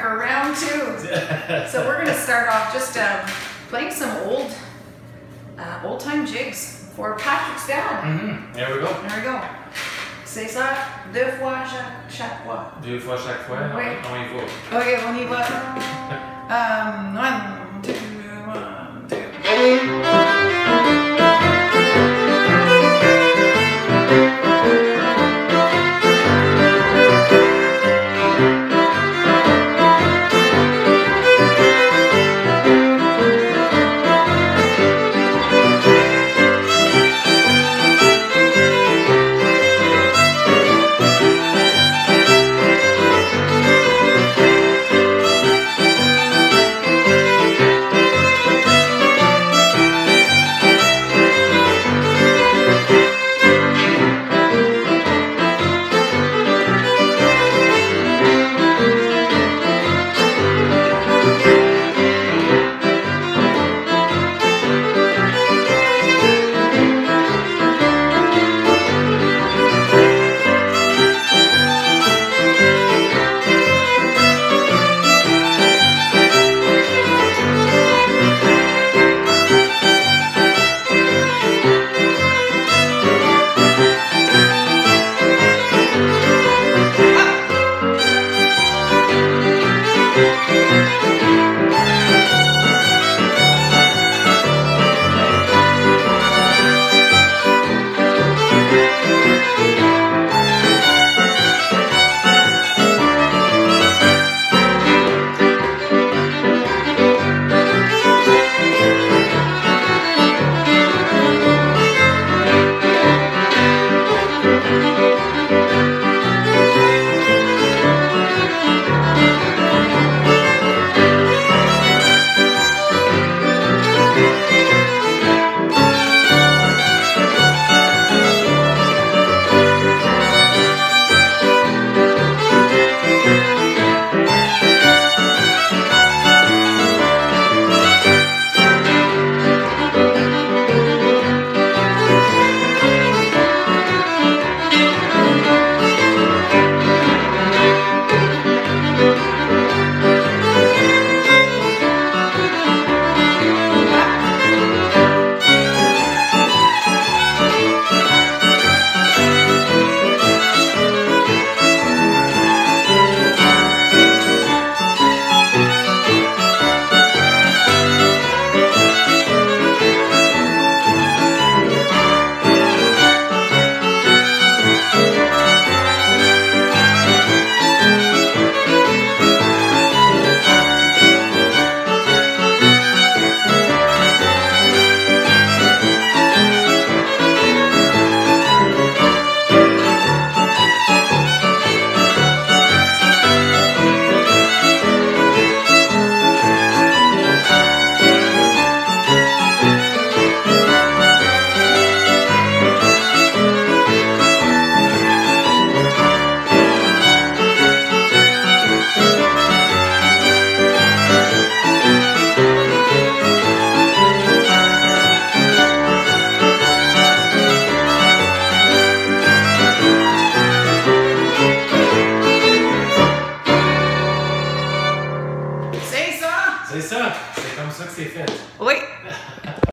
for round 2. So we're gonna start off just playing some old-time jigs for Patrick's dad. There we go. There we go. C'est ça, 2 fois chaque fois. 2 fois chaque fois. Oui. On y va. Ok, on y va. 1, 2, 1, 2.